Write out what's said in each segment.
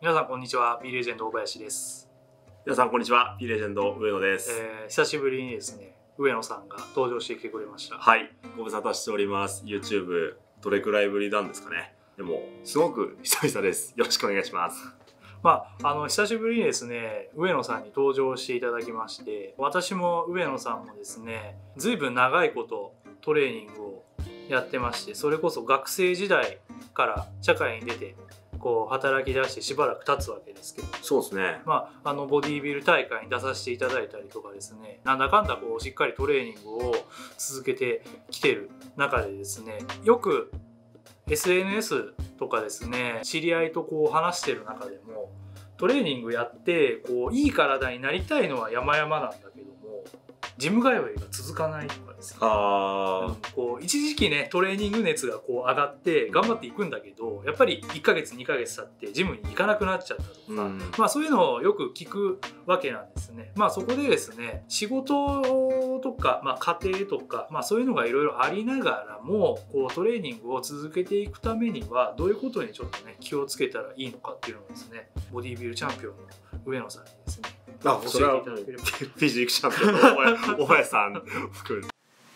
皆さんこんにちは、B レジェンド大林です。 皆さんこんにちは、B レジェンド上野です。 久しぶりにですね、上野さんが登場してきてくれました。 はい、ご無沙汰しております。YouTube どれくらいぶりなんですかね。でもすごく久々です。よろしくお願いします。 久しぶりにですね、上野さんに登場していただきまして、私も上野さんもですね、ずいぶん長いことトレーニングをやってまして、それこそ学生時代から社会に出てこう働き出してしばらく経つわけですけど、 そうですね。 ボディービル大会に出させていただいたりとかですね、なんだかんだこうしっかりトレーニングを続けてきてる中でですね、よく SNS とかですね、知り合いとこう話してる中でも、トレーニングやってこういい体になりたいのは山々なんだけども、ジム通いが続かないとかですね、こう一時期ねトレーニング熱がこう上がって頑張っていくんだけど、やっぱり1ヶ月2ヶ月経ってジムに行かなくなっちゃったとか、そういうのをよく聞くわけなんですね。そこでですね、仕事とか、家庭とか、そういうのがいろいろありながらもこうトレーニングを続けていくためにはどういうことにちょっとね気をつけたらいいのかっていうのをですね、ボディービルチャンピオンの上野さんにですね、 それはフィジークチャンピオンの大林さん含めて。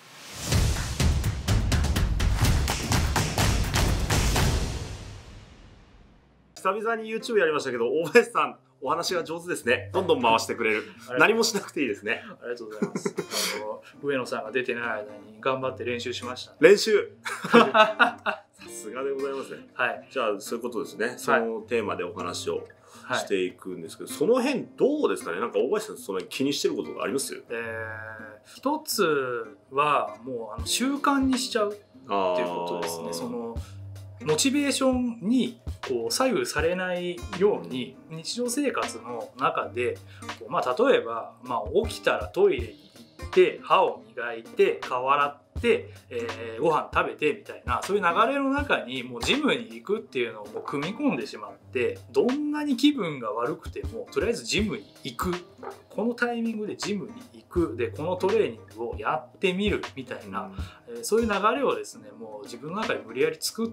久々に YouTube やりましたけど、大林さんお話が上手ですね。どんどん回してくれる。何もしなくていいですね。 ありがとうございます。上野さんが出てない間に頑張って練習しました。 練習さすがでございますね。 はい。 じゃあそういうことですね。そのテーマでお話をしていくんですけど、その辺どうですかね。なんか大林さんその辺気にしてることがあります？ 一つはもう習慣にしちゃうっていうことですね。そのモチベーションにこう左右されないように日常生活の中で例えば、起きたらトイレに行って歯を磨いて顔洗って、ご飯食べてみたいな、そういう流れの中にもうジムに行くっていうのをもう組み込んでしまって、どんなに気分が悪くてもとりあえずジムに行く、このタイミングでジムに行くでこのトレーニングをやってみるみたいな、そういう流れをですねもう自分の中で無理やり作って、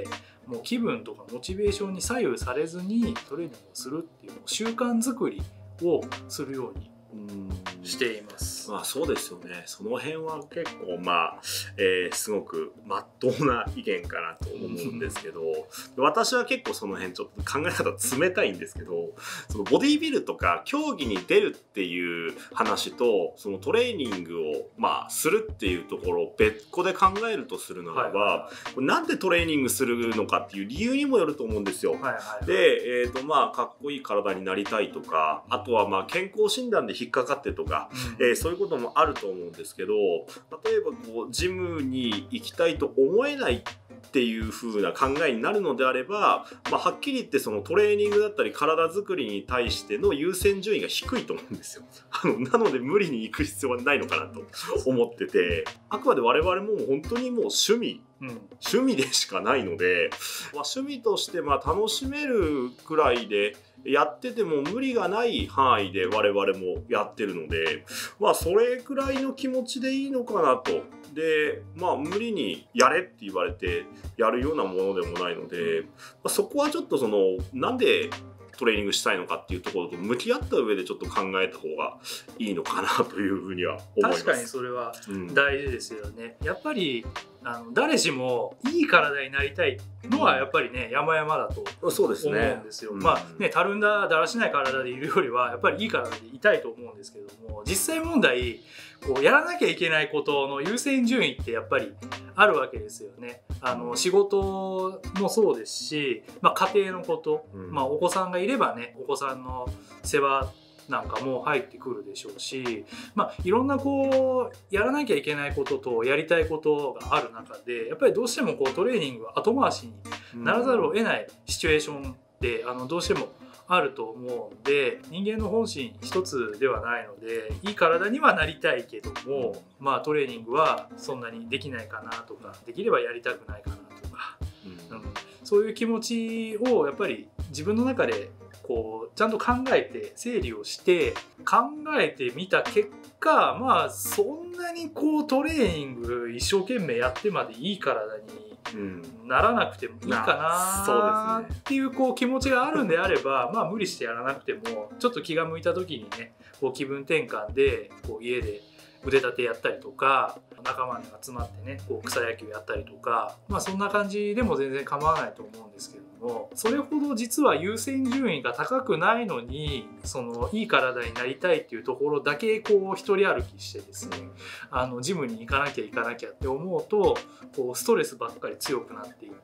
もう気分とかモチベーションに左右されずにトレーニングをするっていう習慣作りをするようにしています。 そうですよね。その辺は結構すごく真っ当な意見かなと思うんですけど、私は結構その辺ちょっと考え方冷たいんですけど、そのボディービルとか競技に出るっていう話とそのトレーニングをするっていうところを別個で考えるとするならば、なんでトレーニングするのかっていう理由にもよると思うんですよ。で、かっこいい体になりたいとか、あとは健康診断で引っかかってとか、そういうこともあると思うんですけど、例えばジムに行きたいと思えないっていう風な考えになるのであれば、はっきり言ってそのトレーニングだったり体作りに対しての優先順位が低いと思うんですよ。なので無理に行く必要はないのかなと思ってて、あくまで我々も本当にもう趣味でしかないので、趣味として楽しめるくらいでやってても無理がない範囲で我々もやってるので、それくらいの気持ちでいいのかなと。で、無理にやれって言われてやるようなものでもないので、そこはちょっとなんでトレーニングしたいのかっていうところと向き合った上でちょっと考えた方がいいのかなというふうには思います。 確かにそれは大事ですよね。やっぱり誰しもいい体になりたいのはやっぱりね山々だと思うんですよ。たるんだだらしない体でいるよりはやっぱりいい体でいたいと思うんですけども、実際問題やらなきゃいけないことの優先順位ってやっぱりあるわけですよね。仕事もそうですし、家庭のこと、お子さんがいればね、お子さんの世話なんかも入ってくるでしょうし、いろんなやらなきゃいけないこととやりたいことがある中で、やっぱりどうしてもトレーニングは後回しにならざるを得ないシチュエーションでどうしてもあると思うんで、人間の本心一つではないので、いい体にはなりたいけども、トレーニングはそんなにできないかなとか、できればやりたくないかなとか、そういう気持ちをやっぱり自分の中でちゃんと考えて整理をして考えてみた結果、そんなにトレーニング一生懸命やってまでいい体にならなくてもいいかなっていう気持ちがあるんであれば、まあ無理してやらなくても、ちょっと気が向いた時にね、気分転換で家で腕立てやったりとか、仲間に集まってね草野球やったりとか、まあそんな感じでも全然構わないと思うんですけども、それほど実は優先順位が高くないのに、いい体になりたいっていうところだけ一人歩きしてですね、ジムに行かなきゃって思うと、ストレスばっかり強くなっていって、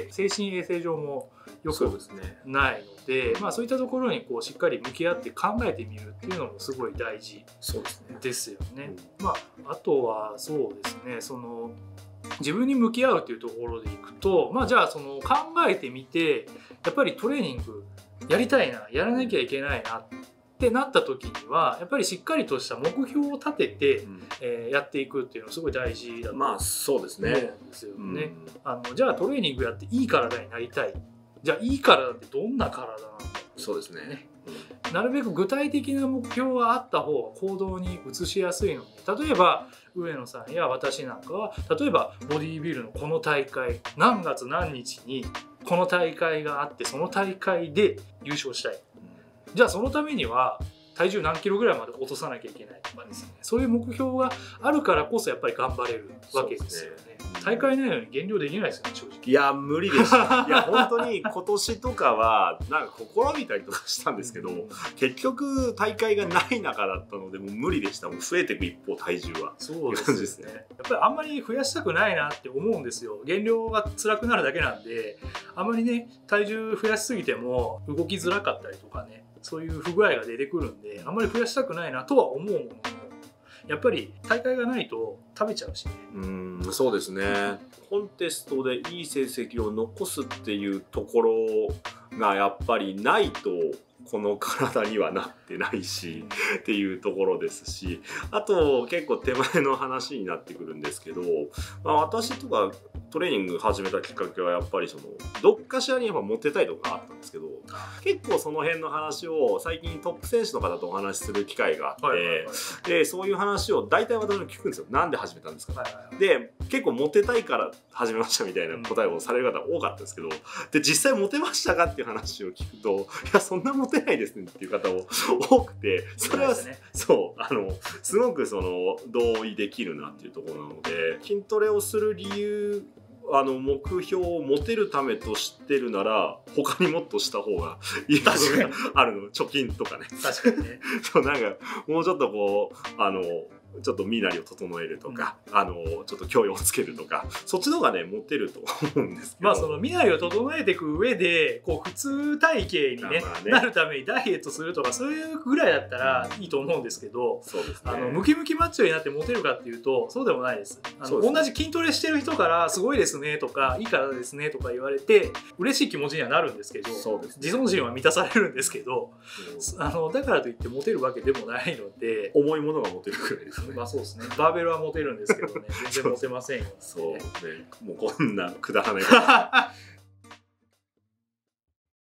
精神衛生上も良くないので、まあそういったところにしっかり向き合って考えてみるっていうのもすごい大事ですよね。まああとはそうですね、自分に向き合うっていうところでいくと、まあじゃあ考えてみて、やっぱりトレーニングやりたいな、やらなきゃいけないなってなった時には、やっぱりしっかりとした目標を立てて、やっていくっていうのはすごい大事だと思うんですよね。じゃあトレーニングやっていい体になりたい。じゃあいい体ってどんな体なんだろう。 そうですね。 なるべく具体的な目標があった方が行動に移しやすいので、例えば上野さんや私なんかは、例えばボディービルのこの大会、何月何日にこの大会があって、その大会で優勝したい。じゃあそのためには体重何キロぐらいまで落とさなきゃいけないとかですね、そういう目標があるからこそやっぱり頑張れるわけですよね。大会ないのに減量できないですよね、正直。 いや無理でした。いや本当に今年とかはなんか試みたりとかしたんですけど、結局大会がない中だったのでもう無理でした。もう増えていく一方、体重は。 そうですね。やっぱりあんまり増やしたくないなって思うんですよ。減量が辛くなるだけなんで、あんまりね体重増やしすぎても動きづらかったりとかね、そういう不具合が出てくるんで、あんまり増やしたくないなとは思うものの、やっぱり大会がないと食べちゃうしね。 そうですね。コンテストでいい成績を残すっていうところがやっぱりないとこの体にはなってないしっていうところですし、あと結構手前の話になってくるんですけど、私とかトレーニング始めたきっかけはやっぱりどっかしらにやっぱモテたいとかあったんですけど、結構その辺の話を最近トップ選手の方とお話しする機会があって、でそういう話を大体私も聞くんですよ。なんで始めたんですか、で結構モテたいから始めましたみたいな答えをされる方多かったんですけど、で実際モテましたかっていう話を聞くと、いやそんなモテないですねっていう方も多くて、それはそうすごく同意できるなっていうところなので、筋トレをする理由、目標を持てるためと知ってるなら他にもっとした方がいいことがあるの。貯金とかね。 確かにね。 そうなんかもうちょっとちょっと身なりを整えるとか、ちょっと教養をつけるとか、そっちの方がねモテると思うんですけど、 まあその身なりを整えていく上で普通体型にねなるためにダイエットするとか、そういうぐらいだったらいいと思うんですけど、 そうですね、 ムキムキマッチョになってモテるかっていうとそうでもないです。同じ筋トレしてる人からすごいですねとかいい体ですねとか言われて嬉しい気持ちにはなるんですけど、自尊心は満たされるんですけど、だからといってモテるわけでもないので、 重いものがモテるくらいですね。 まあそうですね。バーベルはモテるんですけどね、全然モテませんよ。 そうね。もうこんなくだらない